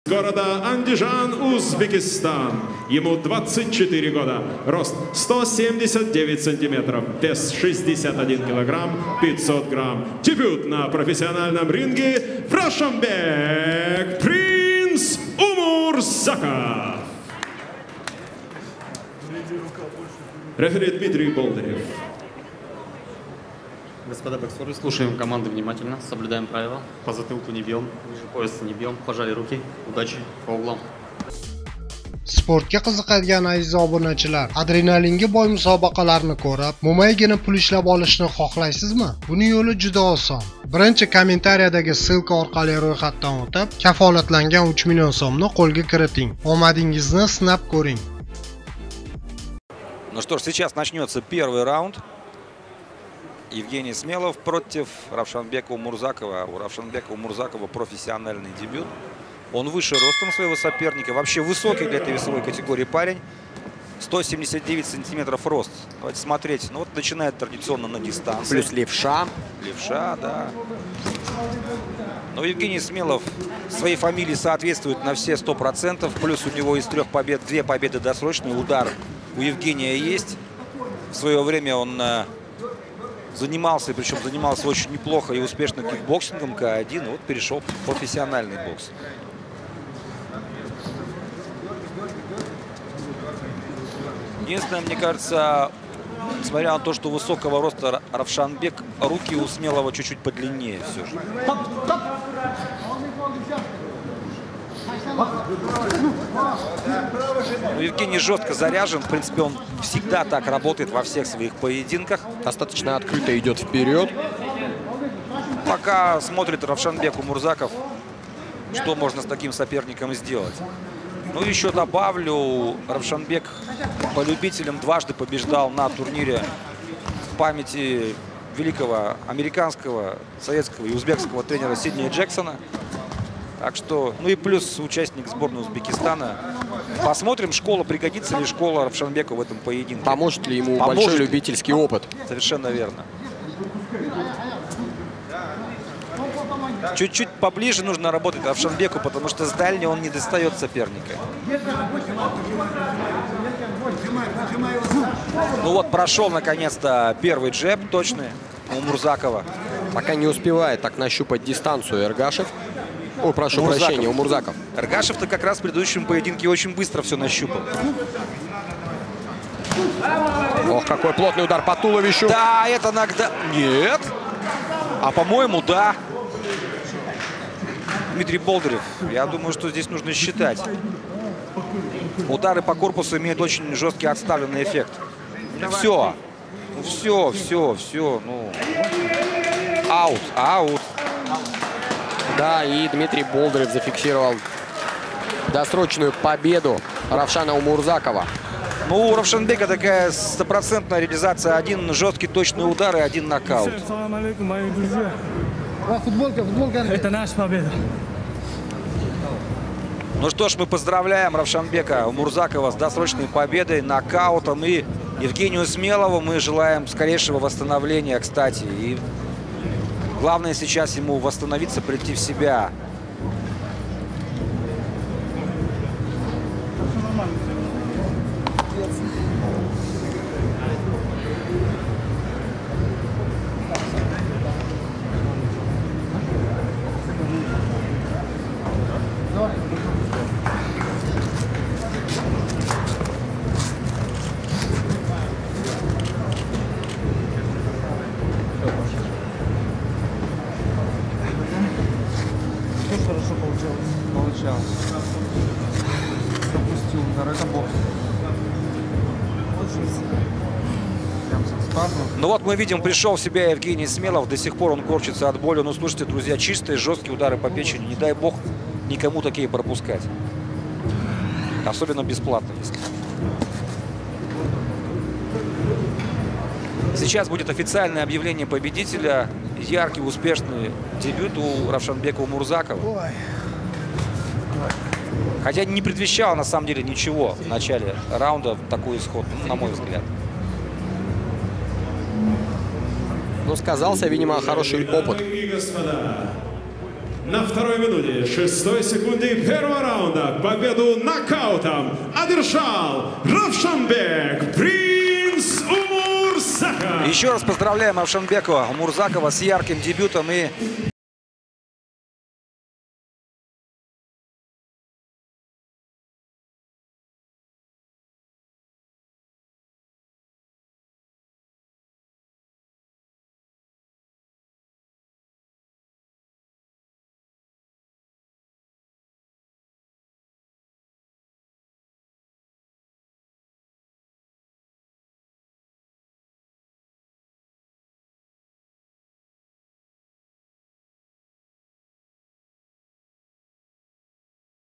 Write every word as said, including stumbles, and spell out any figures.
Города Андижан, Узбекистан. Ему двадцать четыре года. Рост сто семьдесят девять сантиметров. Вес шестьдесят один килограмм пятьсот грамм. Дебют на профессиональном ринге в Равшанбек Принц Умурзаков. Рефери Дмитрий Болдырев. Господа боксеры, слушаем команды внимательно, соблюдаем правила. По затылку не бьем, ниже пояса не бьем. Пожали руки. Удачи по углам. Sportga qiziqadigan aziz obunachilar, adrenalinga boy musobaqalarni ko'rib, mo'maygina pul ishlab olishni xohlaysizmi? Buning yo'li juda oson. Birinchi kommentariyadagi ссылка orqali ro'yxatdan o'tib, kafolatlangan uch million so'mni qo'lga kiriting. Omadingizni sinab ko'ring. Ну что ж, сейчас начнется первый раунд. Евгений Смелов против Равшанбека Умурзакова. У Равшанбека Умурзакова профессиональный дебют. Он выше ростом своего соперника. Вообще высокий для этой весовой категории парень. сто семьдесят девять сантиметров рост. Давайте смотреть. Ну вот начинает традиционно на дистанции. Плюс левша. Левша, да. Но Евгений Смелов своей фамилии соответствует на все сто процентов. Плюс у него из трех побед две победы досрочные. Удар у Евгения есть. В свое время он занимался, причем занимался очень неплохо и успешно кикбоксингом К один. И вот перешел в профессиональный бокс. Единственное, мне кажется, несмотря на то, что высокого роста Равшанбек, руки у Смелого чуть-чуть подлиннее все же. Ну, Евгений жестко заряжен. В принципе, он всегда так работает во всех своих поединках. Достаточно открыто идет вперед. Пока смотрит Равшанбек Умурзаков, что можно с таким соперником сделать. Ну, еще добавлю, Равшанбек по любителям дважды побеждал на турнире в памяти великого американского, советского и узбекского тренера Сиднея Джексона. Так что, ну и плюс участник сборной Узбекистана. Посмотрим, школа, пригодится ли школа Равшанбеку в этом поединке. Поможет ли ему Поможет большой ли? любительский опыт. Совершенно верно. Чуть-чуть поближе нужно работать Равшанбеку, потому что с дальней он не достает соперника. Ну вот, прошел наконец-то первый джеб точный у Мурзакова. Пока не успевает так нащупать дистанцию Эргашев. Ой, прошу Мурзаков. прощения, у Мурзаков. Эргашев-то как раз в предыдущем поединке очень быстро все нащупал. Ох, какой плотный удар по туловищу. Да, это нокдаун. Нет. А по-моему, да. Дмитрий Болдырев. Я думаю, что здесь нужно считать. Удары по корпусу имеют очень жесткий отставленный эффект. Ну, все. Ну, все, все, все. Ну. Аут, аут. Да, и Дмитрий Болдырев зафиксировал досрочную победу Равшана Умурзакова. Ну, у Равшанбека такая стопроцентная реализация. Один жесткий точный удар и один нокаут. Салам алейкум, мои друзья. Футболка, футболка. Это наша победа. Ну что ж, мы поздравляем Равшанбека Умурзакова с досрочной победой, нокаутом. И Евгению Смелову мы желаем скорейшего восстановления, кстати. И главное сейчас ему восстановиться, прийти в себя. Хорошо получалось. Получалось. Пропустил удар. Это бокс. Ну вот мы видим, пришел в себя Евгений Смелов. До сих пор он корчится от боли. Ну слушайте, друзья, чистые, жесткие удары по печени. Не дай бог никому такие пропускать. Особенно бесплатно, если. Сейчас будет официальное объявление победителя. Яркий, успешный дебют у Равшанбека Умурзакова. Хотя не предвещало на самом деле ничего в начале раунда такой исход, ну, на мой взгляд. Ну, сказался, видимо, хороший опыт. На второй минуте шестой секунды первого раунда. раунда победу нокаутом одержал Равшанбек Принц Умурзаков. Еще раз поздравляем Равшанбека Умурзакова с ярким дебютом и